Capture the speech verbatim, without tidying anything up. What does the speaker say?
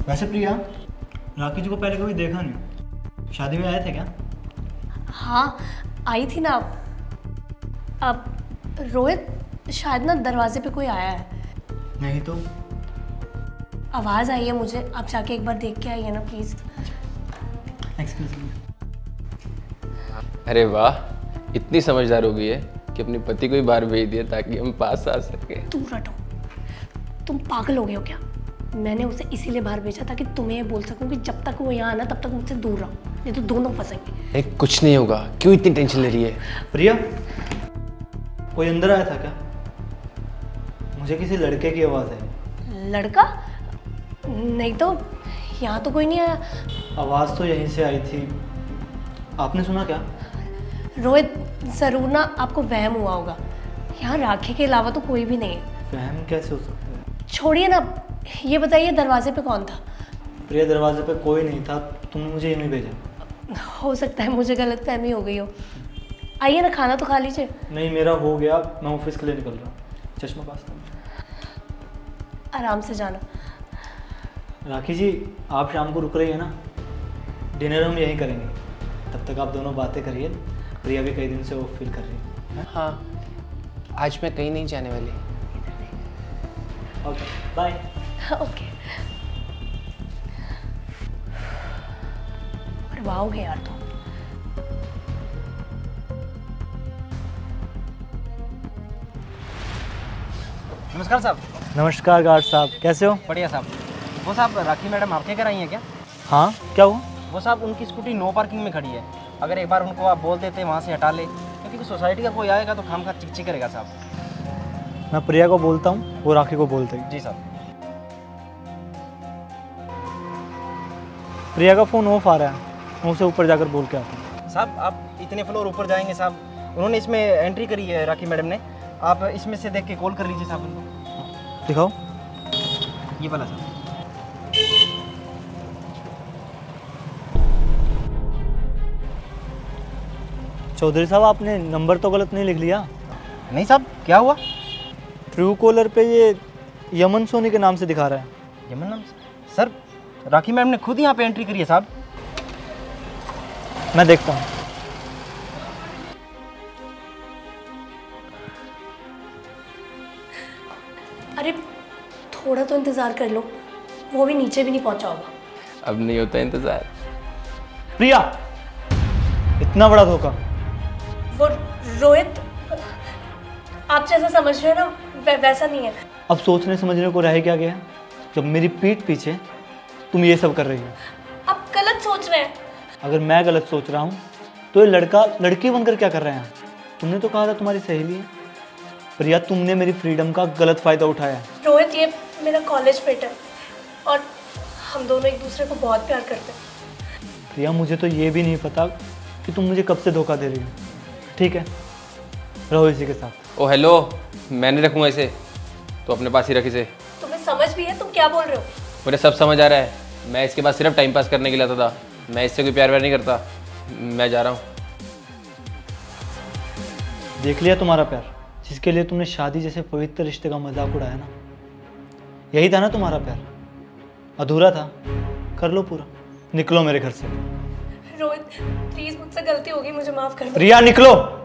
वैसे प्रिया, राखी जी को पहले कभी देखा नहीं, शादी में आए थे क्या? हाँ आई थी ना। अब रोहित, शायद ना दरवाजे पे कोई आया है। नहीं तो आवाज़ आई है मुझे, आप जाके एक बार देख के आइए ना प्लीज़। Excuse me. अरे वाह, इतनी समझदार हो गई है कि अपने पति को ही बाहर भेज दिया ताकि हम पास आ सके। दूर हटो, तुम पागल हो गए हो क्या? मैंने उसे इसीलिए बाहर भेजा ताकि तुम्हें ये बोल सकूं कि जब तक वो यहाँ आना तब तक मुझसे दूर रहो, नहीं तो दोनों फंसेंगे। अरे कुछ नहीं होगा, क्यों इतनी टेंशन ले रही है? प्रिया, कोई अंदर आया था क्या? मुझे किसी लड़के की आवाज़ है। लड़का? नहीं तो, यहाँ तो कोई नहीं आया। आवाज़ तो यहीं से आई थी, आपने सुना क्या? रोहित, ज़रूर ना आपको वहम हुआ होगा, यहाँ राखी के अलावा तो कोई भी नहीं है। वहम कैसे हो सकता है? छोड़िए ना, ये बताइए दरवाजे पे कौन था? प्रिया, दरवाजे पे कोई नहीं था, तुमने मुझे यूँ ही भेजा। हो सकता है मुझे गलतफहमी हो गई हो। आइए ना, खाना तो खा लीजिए। नहीं, मेरा हो गया, मैं ऑफिस के लिए निकल रहा हूँ। चश्मा पास कर। आराम से जाना। राखी जी, आप शाम को रुक रही है ना? डिनर हम यहीं करेंगे, तब तक आप दोनों बातें करिए। प्रिया भी कई दिन से वो फील कर रही है। हाँ, आज मैं कहीं नहीं जाने वाली। Okay, bye. ओके। परवाओगे यार तुम। नमस्कार साहब। नमस्कार गार्ड साहब, कैसे हो? बढ़िया साहब। वो साहब, राखी मैडम आपके घर आई हैं क्या? हाँ, क्या हुआ? वो साहब, उनकी स्कूटी नो पार्किंग में खड़ी है। अगर एक बार उनको आप बोल देते वहाँ से हटा ले, क्योंकि सोसाइटी का कोई आएगा तो खाम खा चिक चिक करेगा साहब। मैं प्रिया को बोलता हूँ, वो राखी को बोलते हैं। जी साहब। प्रिया का फ़ोन ऑफ आ रहा है, मैं उसे ऊपर जाकर बोल के आता हूँ। साहब, आप इतने फ्लोर ऊपर जाएंगे साहब, उन्होंने इसमें एंट्री करी है राखी मैडम ने, आप इसमें से देख के कॉल कर लीजिए साहब उनको। दिखाओ। ये वाला साहब। चौधरी साहब, आपने नंबर तो गलत नहीं लिख लिया? नहीं साहब, क्या हुआ? ट्रू कॉलर पे ये यमन सोनी के नाम से दिखा रहा है। यमन नाम से? सर, राखी मैडम ने खुद यहाँ पे एंट्री करी है साहब। मैं देखता हूँ। अरे थोड़ा तो इंतज़ार कर लो, वो भी नीचे भी नहीं पहुंचा होगा। अब नहीं होता इंतजार। प्रिया, इतना बड़ा धोखा। वो रोहित, आप जैसा समझ रहे हो ना वै, वैसा नहीं है। अब सोचने समझने को रह क्या गया जब मेरी पीठ पीछे तुम ये सब कर रही हो? आप गलत सोच रहे हैं। अगर मैं गलत सोच रहा हूँ तो ये लड़का लड़की बनकर क्या कर रहे हैं? तुमने तो कहा था तुम्हारी सहेली है। प्रिया, तुमने मेरी फ्रीडम का गलत फ़ायदा उठाया। रोहित, ये मेरा कॉलेज मेट है और हम दोनों एक दूसरे को बहुत प्यार करते हैं। प्रिया, मुझे तो ये भी नहीं पता कि तुम मुझे कब से धोखा दे रही हो। ठीक है, रहो इसी के साथ। ओ हेलो, मैं नहीं रखूँगा इसे, तो अपने पास ही रख इसे। तुम्हें समझ भी है तुम क्या बोल रहे हो? मुझे सब समझ आ रहा है, मैं इसके पास सिर्फ टाइम पास करने के लिए आता था, मैं इससे कोई प्यार व्यार नहीं करता। मैं जा रहा हूँ। देख लिया तुम्हारा प्यार, जिसके लिए तुमने शादी जैसे पवित्र रिश्ते का मजाक उड़ाया ना, यही था ना तुम्हारा प्यार? अधूरा था, कर लो पूरा। निकलो मेरे घर से। रोहित प्लीज, मुझसे गलती हो गई, मुझे माफ कर दो। प्रिया, निकलो।